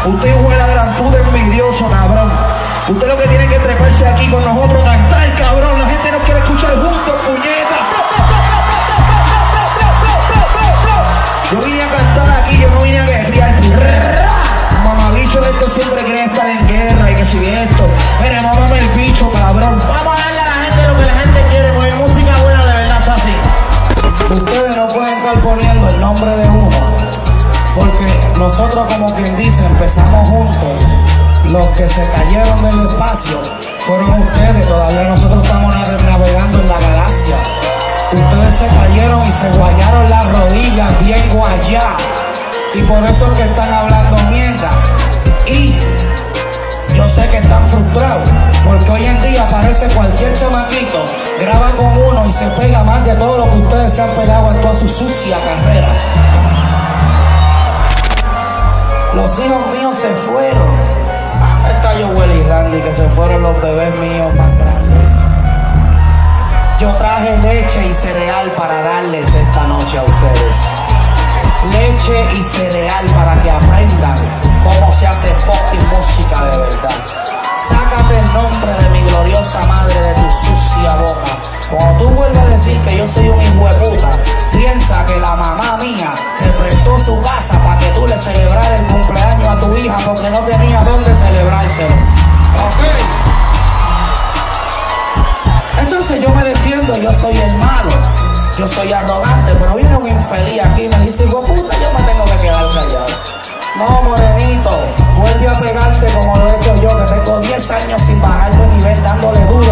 Usted es la gran puta envidioso, cabrón. Usted lo que tiene que treparse aquí con nosotros, cantar, cabrón. La gente nos quiere escuchar juntos, puñetas. Yo vine a cantar aquí, yo no vine a guerrear. Mamabicho de estos siempre quieren estar en guerra y que si esto. Mire, mámame el bicho, cabrón. Vamos a darle a la gente lo que la gente quiere, porque música buena de verdad es así. Ustedes no pueden estar poniendo el nombre de uno, porque nosotros, como quien dice, empezamos juntos. Los que se cayeron del espacio fueron ustedes. Todavía nosotros estamos navegando en la galaxia. Ustedes se cayeron y se guayaron las rodillas bien guayadas, y por eso es que están hablando mierda. Y yo sé que están frustrados, porque hoy en día parece cualquier chamaquito graba con uno y se pega más de todo lo que ustedes se han pegado en toda su sucia carrera. Los hijos míos se fueron. ¿Dónde está Joel y Randy, que se fueron los bebés míos más grandes? Yo traje leche y cereal para darles esta noche a ustedes. Leche y cereal para que aprendan cómo se hace fucking música de verdad. Sácate el nombre de mi gloriosa madre de tu sucia boca. Cuando tú vuelvas a decir que yo soy un hijo de puta, piensa que la mamá mía te prestó su casa para que tú le celebraras el cumpleaños a tu hija porque no tenía dónde celebrárselo. ¿Ok? Entonces yo me defiendo, yo soy el malo, yo soy arrogante, pero viene un infeliz aquí y me dice, hijo puta, yo me tengo que quedar callado. No, morenito, vuelve a pegarte como lo he hecho yo, que tengo 10 años sin bajar de nivel, dándole duro